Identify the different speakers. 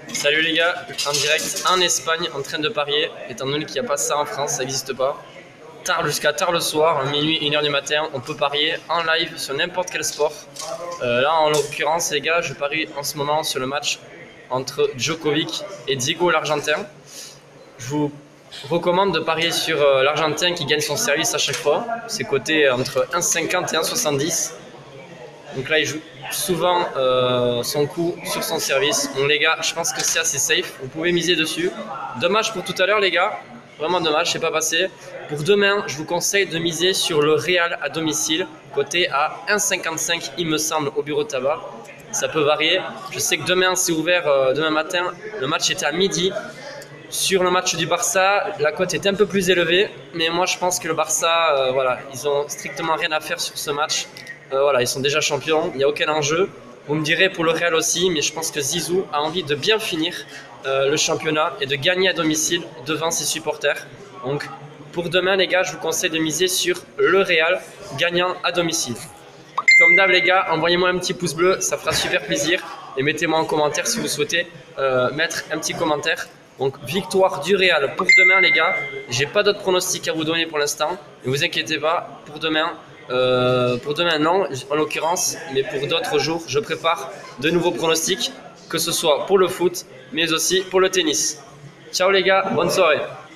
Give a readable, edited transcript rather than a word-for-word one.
Speaker 1: Salut les gars, en direct en Espagne, en train de parier, étant donné qu'il n'y a pas ça en France, ça n'existe pas. Jusqu'à tard le soir, minuit, 1h du matin, on peut parier en live sur n'importe quel sport. Là en l'occurrence les gars, je parie en ce moment sur le match entre Djokovic et Diego l'Argentin. Je vous recommande de parier sur l'Argentin qui gagne son service à chaque fois. C'est coté entre 1,50 et 1,70. Donc là, il joue souvent son coup sur son service. Donc les gars, je pense que c'est assez safe. Vous pouvez miser dessus. Dommage pour tout à l'heure, les gars. Vraiment dommage, c'est pas passé. Pour demain, je vous conseille de miser sur le Real à domicile, coté à 1,55 il me semble au bureau de tabac. Ça peut varier. Je sais que demain, c'est ouvert demain matin. Le match était à midi. Sur le match du Barça, la cote est un peu plus élevée, mais moi je pense que le Barça, voilà, ils ont strictement rien à faire sur ce match. Voilà, ils sont déjà champions, il n'y a aucun enjeu. Vous me direz pour le Real aussi, mais je pense que Zizou a envie de bien finir le championnat et de gagner à domicile devant ses supporters. Donc pour demain les gars, je vous conseille de miser sur le Real gagnant à domicile. Comme d'hab les gars, envoyez-moi un petit pouce bleu, ça fera super plaisir. Et mettez-moi en commentaire si vous souhaitez mettre un petit commentaire. Donc victoire du Real pour demain les gars. J'ai pas d'autres pronostics à vous donner pour l'instant. Ne vous inquiétez pas, pour demain non en l'occurrence, mais pour d'autres jours, je prépare de nouveaux pronostics, que ce soit pour le foot, mais aussi pour le tennis. Ciao les gars, bonne soirée.